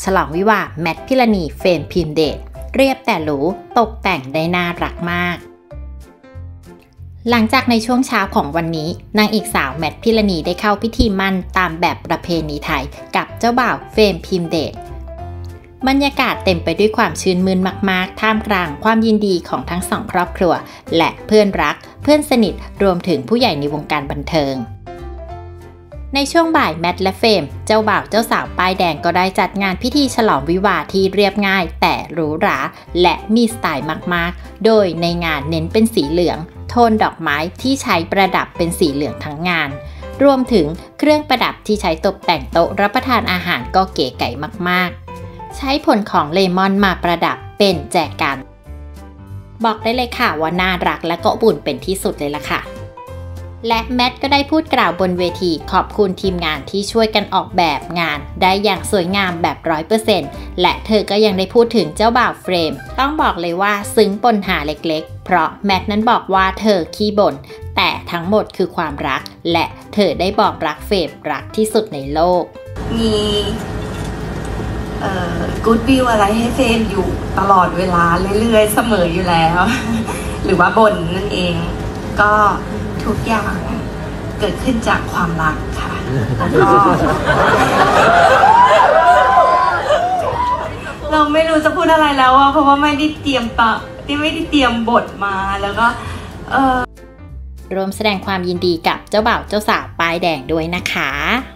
ฉลองวิวาห์แมทพิรณีเฟรมพิมพ์เดชเรียบแต่หรูตกแต่งได้น่ารักมากหลังจากในช่วงเช้าของวันนี้นางเอกสาวแมทพิรณีได้เข้าพิธีมั่นตามแบบประเพณีไทยกับเจ้าบ่าวเฟรมพิมพ์เดชบรรยากาศเต็มไปด้วยความชื่นมื่นมากๆท่ามกลางความยินดีของทั้งสองครอบครัวและเพื่อนรักเพื่อนสนิทรวมถึงผู้ใหญ่ในวงการบันเทิงในช่วงบ่ายแมทและเฟรมเจ้าบ่าวเจ้าสาวป้ายแดงก็ได้จัดงานพิธีฉลองวิวาห์ที่เรียบง่ายแต่หรูหราและมีสไตล์มากๆโดยในงานเน้นเป็นสีเหลืองโทนดอกไม้ที่ใช้ประดับเป็นสีเหลืองทั้งงานรวมถึงเครื่องประดับที่ใช้ตกแต่งโต๊ะรับประทานอาหารก็เก๋ไก๋มากๆใช้ผลของเลมอนมาประดับเป็นแจกันบอกได้เลยค่ะว่าน่ารักและก็อบอุ่นเป็นที่สุดเลยล่ะค่ะและแมทก็ได้พูดกล่าวบนเวทีขอบคุณทีมงานที่ช่วยกันออกแบบงานได้อย่างสวยงามแบบ 100% และเธอก็ยังได้พูดถึงเจ้าบ่าวเฟรมต้องบอกเลยว่าซึ้งปนหาเล็กๆเพราะแมทนั้นบอกว่าเธอขี้บ่นแต่ทั้งหมดคือความรักและเธอได้บอกรักเฟรมรักที่สุดในโลกมีกู๊ดวิวอะไรให้เฟรมอยู่ตลอดเวลาเรื่อยๆเสมออยู่แล้ว หรือว่าบ่นนั่นเองก็ทุกอย่างเกิดขึ้นจากความรักค่ะแล้วก็เราไม่รู้จะพูดอะไรแล้วเพราะว่าไม่ได้เตรียมบทมาแล้วก็รวมแสดงความยินดีกับเจ้าบ่าวเจ้าสาวป้ายแดงด้วยนะคะ